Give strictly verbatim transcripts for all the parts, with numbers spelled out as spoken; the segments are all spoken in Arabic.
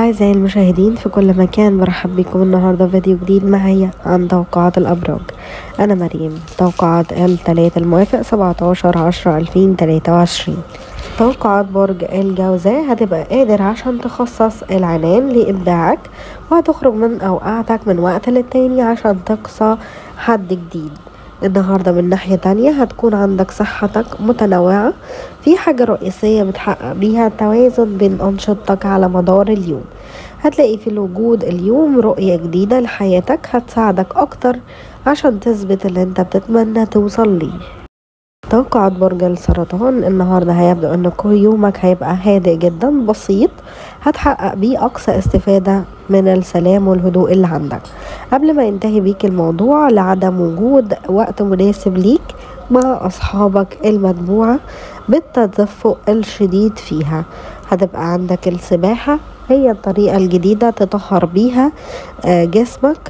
أعزائي المشاهدين في كل مكان، برحب بكم النهاردة فيديو جديد معايا عن توقعات الأبراج. أنا مريم. توقعات الثلاث الموافق سبعتاشر عشرة ألفين وتلاتة وعشرين. توقعات برج الجوزاء: هتبقى قادر عشان تخصص العنان لإبداعك، وهتخرج من أوقاتك من وقت للتاني عشان تقصى حد جديد. النهاردة من ناحية تانية هتكون عندك صحتك متنوعة، في حاجة رئيسية بتحقق بيها التوازن بين أنشطتك على مدار اليوم. هتلاقي في الوجود اليوم رؤية جديدة لحياتك هتساعدك أكتر عشان تثبت اللي انت بتتمنى توصل ليه. توقعات برج السرطان: النهاردة هيبدأ ان كل يومك هيبقى هادئ جدا بسيط، هتحقق بيه أقصى استفادة من السلام والهدوء اللي عندك قبل ما ينتهي بيك الموضوع لعدم وجود وقت مناسب ليك مع أصحابك المتبوعة بالتدفق الشديد فيها. هتبقى عندك السباحة هي الطريقة الجديدة تطهر بيها جسمك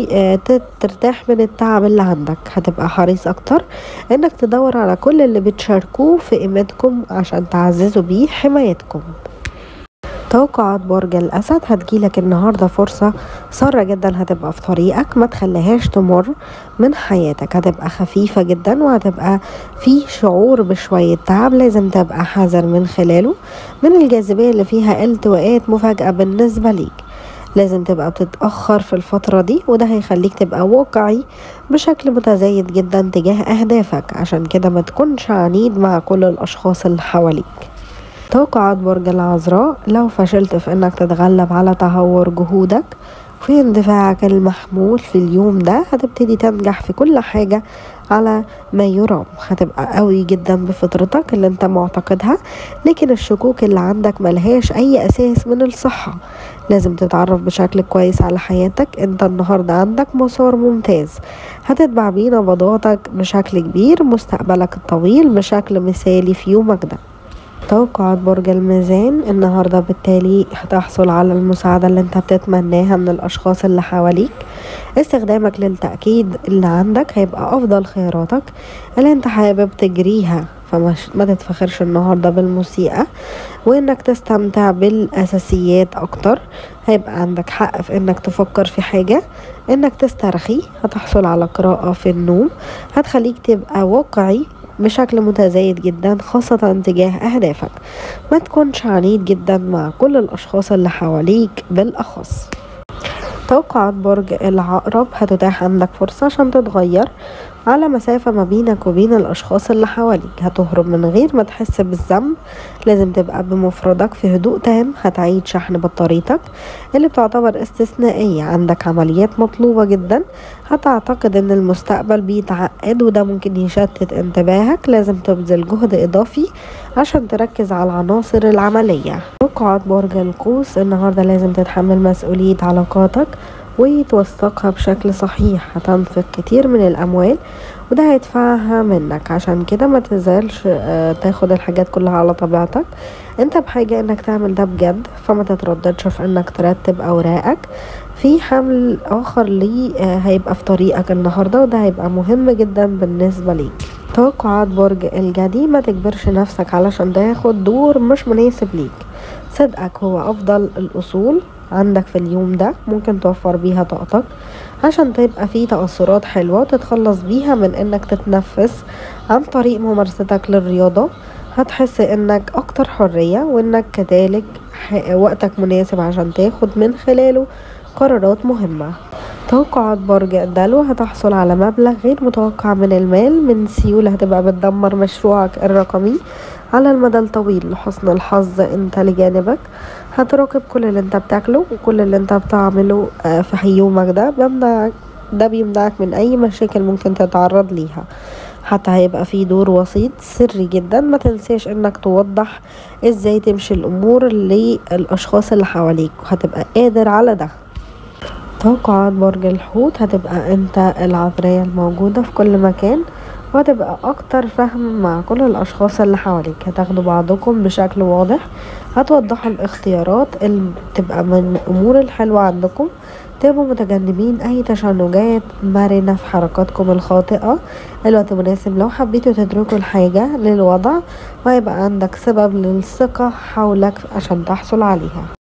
وترتاح من التعب اللي عندك. هتبقى حريص اكتر انك تدور على كل اللي بتشاركوه في قيمتكم عشان تعززوا بيه حمايتكم. توقعات برج الأسد: هتجيلك النهاردة فرصة سارة جدا هتبقى في طريقك، ما تخليهاش تمر من حياتك. هتبقى خفيفة جدا وهتبقى في شعور بشوية تعب لازم تبقى حذر من خلاله، من الجاذبية اللي فيها التواءات مفاجأة بالنسبة ليك. لازم تبقى بتتأخر في الفترة دي، وده هيخليك تبقى واقعي بشكل متزايد جدا تجاه أهدافك، عشان كده ما تكونش عنيد مع كل الأشخاص اللي حواليك. توقعات برج العذراء: لو فشلت في انك تتغلب على تهور جهودك في اندفاعك المحمول في اليوم ده، هتبتدي تنجح في كل حاجة على ما يرام. هتبقى قوي جدا بفطرتك اللي انت معتقدها، لكن الشكوك اللي عندك ملهاش اي اساس من الصحة. لازم تتعرف بشكل كويس على حياتك. انت النهاردة عندك مسار ممتاز هتتبع بيه نبضاتك بشكل كبير، مستقبلك الطويل بشكل مثالي في يومك ده. توقعات برج الميزان: النهاردة بالتالي هتحصل على المساعدة اللي انت بتتمناها من الاشخاص اللي حواليك. استخدامك للتأكيد اللي عندك هيبقى افضل خياراتك اللي انت حابب تجريها، فمش ما تتفخرش النهاردة بالموسيقى وانك تستمتع بالاساسيات اكتر. هيبقى عندك حق في انك تفكر في حاجة، انك تسترخي. هتحصل على قراءة في النوم هتخليك تبقى واقعي بشكل متزايد جدا، خاصة تجاه أهدافك. ما تكونش عنيد جدا مع كل الأشخاص اللي حواليك بالأخص. توقعات برج العقرب: هتتاح عندك فرصة عشان تتغير على مسافة ما بينك وبين الأشخاص اللي حواليك. هتهرب من غير ما تحس بالذنب، لازم تبقى بمفردك في هدوء تام. هتعيد شحن بطاريتك اللي بتعتبر استثنائية. عندك عمليات مطلوبة جدا، هتعتقد ان المستقبل بيتعقد وده ممكن يشتت انتباهك. لازم تبذل جهد إضافي عشان تركز على العناصر العملية. توقعات برج القوس: النهاردة لازم تتحمل مسؤولية علاقاتك وتوثقها بشكل صحيح. هتنفق كتير من الأموال وده هيدفعها منك، عشان كده ما تزالش تاخد الحاجات كلها على طبيعتك. انت بحاجة انك تعمل ده بجد، فما تترددش في انك ترتب اوراقك. في حمل اخر ليه هيبقى في طريقك النهاردة وده هيبقى مهم جدا بالنسبة ليك. توقعات برج الجدي: ما تجبرش نفسك علشان تاخد دور مش مناسب ليك. صدقك هو افضل الاصول عندك في اليوم ده، ممكن توفر بيها طاقتك عشان تبقى فيه تأثرات حلوة تتخلص بيها من انك تتنفس عن طريق ممارستك للرياضة. هتحس انك اكتر حرية وانك كذلك وقتك مناسب عشان تاخد من خلاله قرارات مهمة. توقعات برج الدلو: هتحصل على مبلغ غير متوقع من المال من سيولة هتبقى بتدمر مشروعك الرقمي على المدى الطويل. لحسن الحظ انت لجانبك، هتراقب كل اللي انت بتاكله وكل اللي انت بتعمله في يومك ده بيمنعك ده بيمنعك من اي مشاكل ممكن تتعرض ليها. حتى هيبقى في دور وسيط سري جدا، ما تنساش انك توضح ازاي تمشي الامور للاشخاص اللي حواليك وهتبقى قادر على ده. توقعات برج الحوت: هتبقى انت العذراء الموجودة في كل مكان وهتبقى اكتر فهم مع كل الاشخاص اللي حواليك. هتاخدوا بعضكم بشكل واضح، هتوضحوا الاختيارات اللي تبقى من الامور الحلوة عندكم. تبقوا متجنبين اي تشنجات مرنة في حركاتكم الخاطئة. الوقت مناسب لو حبيتوا تدركوا الحاجة للوضع ويبقى عندك سبب للثقة حولك عشان تحصل عليها.